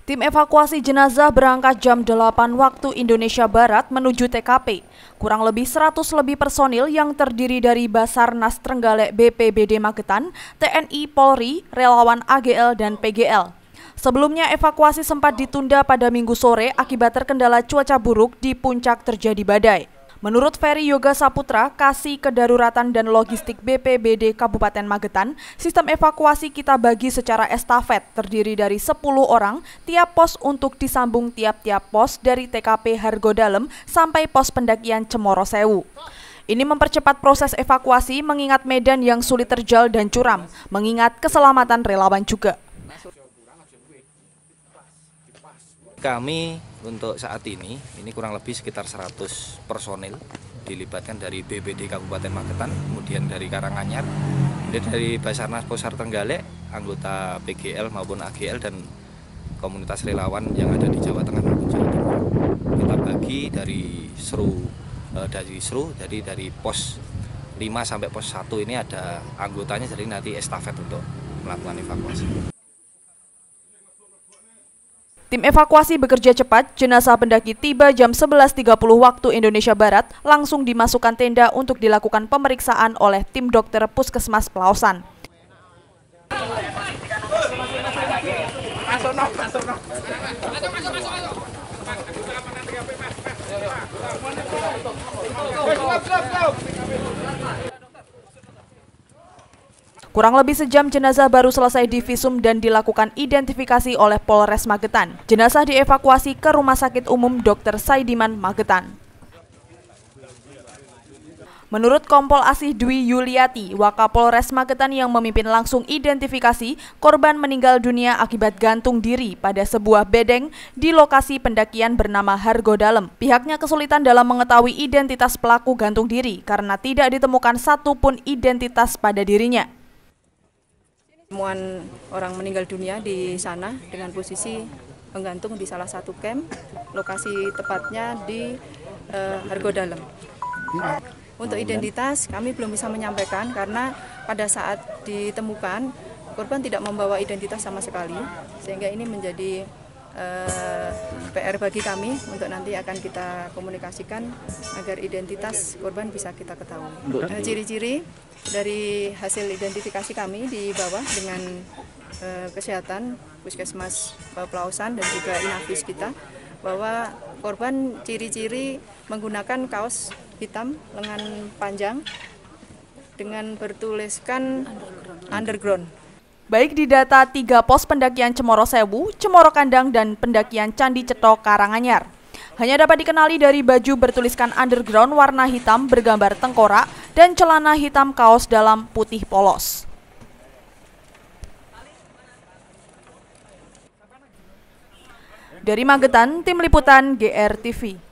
Tim evakuasi jenazah berangkat jam 8 waktu Indonesia Barat menuju TKP. Kurang lebih 100 lebih personil yang terdiri dari Basarnas Trenggalek BPBD Magetan, TNI, Polri, relawan AGL, dan PGL. Sebelumnya evakuasi sempat ditunda pada Minggu sore akibat terkendala cuaca buruk di puncak terjadi badai. Menurut Ferry Yoga Saputra, Kasih Kedaruratan dan Logistik BPBD Kabupaten Magetan, sistem evakuasi kita bagi secara estafet, terdiri dari 10 orang, tiap pos untuk disambung tiap-tiap pos dari TKP Hargodalem sampai pos pendakian Cemoro Sewu. Ini mempercepat proses evakuasi mengingat medan yang sulit terjal dan curam, mengingat keselamatan relawan juga. Kami untuk saat ini kurang lebih sekitar 100 personil dilibatkan dari BPBD Kabupaten Magetan, kemudian dari Karanganyar, kemudian dari Basarnas Posar Trenggalek, anggota PGL maupun AGL dan komunitas relawan yang ada di Jawa Tengah maupun Jawa Timur. Kita bagi dari SRU, jadi dari pos 5 sampai pos 1 ini ada anggotanya, jadi nanti estafet untuk melakukan evakuasi. Tim evakuasi bekerja cepat, jenazah pendaki tiba jam 11.30 waktu Indonesia Barat, langsung dimasukkan tenda untuk dilakukan pemeriksaan oleh tim dokter Puskesmas Pelausan. Kurang lebih sejam jenazah baru selesai divisum dan dilakukan identifikasi oleh Polres Magetan. Jenazah dievakuasi ke Rumah Sakit Umum Dr. Saidiman, Magetan. Menurut Kompol Asih Dwi Yuliati, Wakapolres Magetan yang memimpin langsung identifikasi, korban meninggal dunia akibat gantung diri pada sebuah bedeng di lokasi pendakian bernama Hargodalem. Pihaknya kesulitan dalam mengetahui identitas pelaku gantung diri karena tidak ditemukan satupun identitas pada dirinya. Temuan orang meninggal dunia di sana dengan posisi menggantung di salah satu camp, lokasi tepatnya di Hargodalem. Untuk identitas kami belum bisa menyampaikan karena pada saat ditemukan korban tidak membawa identitas sama sekali, sehingga ini menjadi PR bagi kami untuk nanti akan kita komunikasikan agar identitas korban bisa kita ketahui. Ciri-ciri dari hasil identifikasi kami di bawah dengan kesehatan Puskesmas Pelausan dan juga Inafis kita, bahwa korban ciri-ciri menggunakan kaos hitam lengan panjang dengan bertuliskan underground. Baik di data 3 pos pendakian Cemoro Sewu, Cemoro Kandang, dan pendakian Candi Cetok Karanganyar. Hanya dapat dikenali dari baju bertuliskan underground warna hitam bergambar tengkorak dan celana hitam kaos dalam putih polos. Dari Magetan, Tim Liputan GR TV.